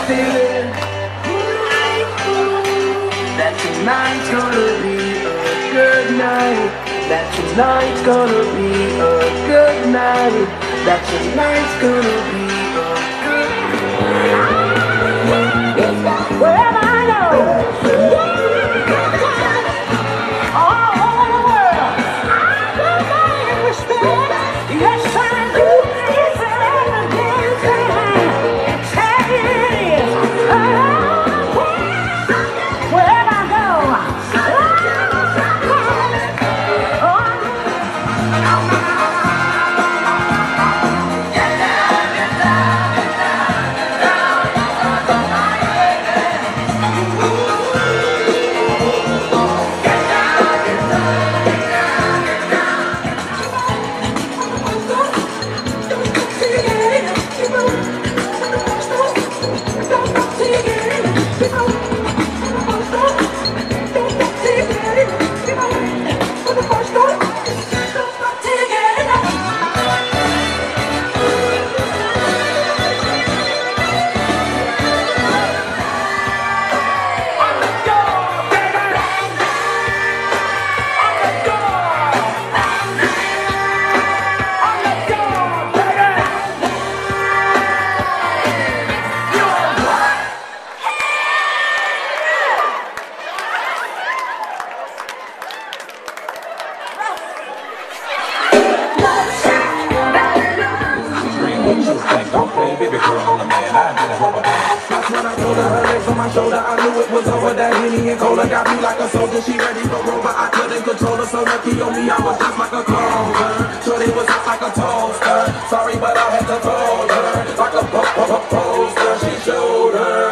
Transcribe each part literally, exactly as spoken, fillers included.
feeling that tonight's gonna be a good night. That tonight's gonna be a good night. That tonight's gonna be a good night. Wherever I go, all over the world, I demand respect. Yes, I do. It's an again say it is. Wherever I go, shoulder, I knew it was over. That Henny and Cola got me like a soldier. She ready for roll, but I couldn't control her. So lucky on me, I was just like a closer. Shorty was just like a toaster. Sorry, but I had to fold her like a po po po poster. She showed her.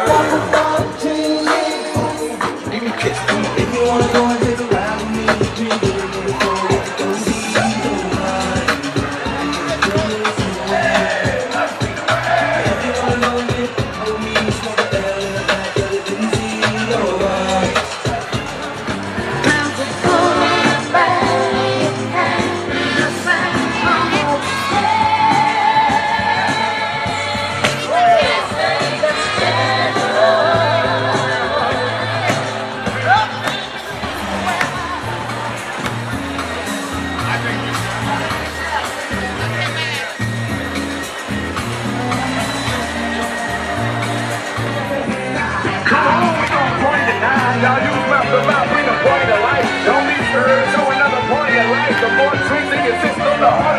Give me a kiss. If you wanna go and take a ride with me, drink it before we go see the light. If you wanna go and get hold me, smoke the hell in the back. Y'all use mouth to mouth, bring a point of life. Don't be scared, show another point of life. The more drinks in your system, the harder.